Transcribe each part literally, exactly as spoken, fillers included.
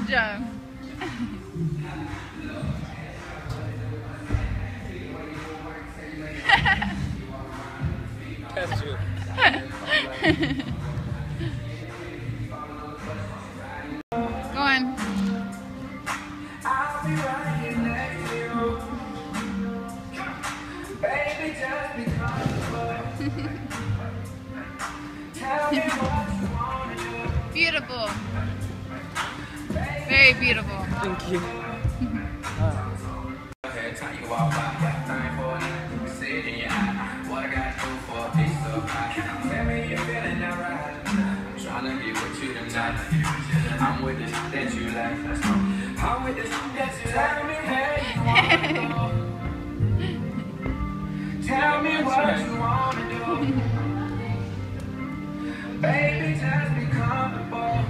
job. That's you. Go on. I'll be right here next to you. Baby, just be comfortable. Tell me what you wanna do. Beautiful. Very beautiful. Thank you. Tell you all about that time for it. You see it in your eye. What I gotta do for a piece of pie. Tell me you're feeling alright. I'm trying to get with you tonight. I'm with this that you like. I'm with this that you like. Tell me where you wanna go. Tell me what you wanna do. Baby, just be comfortable.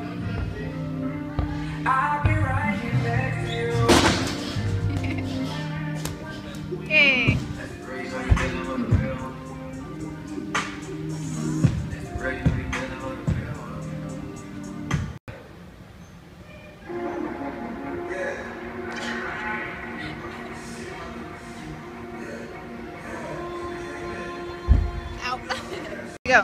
I'll be right here next to you. Hey. Ow. Go.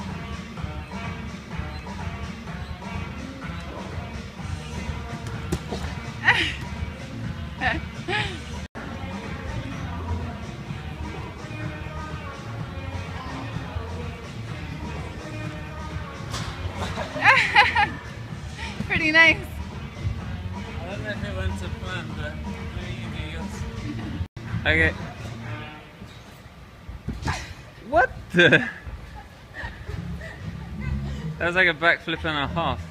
Pretty nice. I don't know if it went to plan, but maybe you do yours. Okay. What the? That was like a backflip and a half.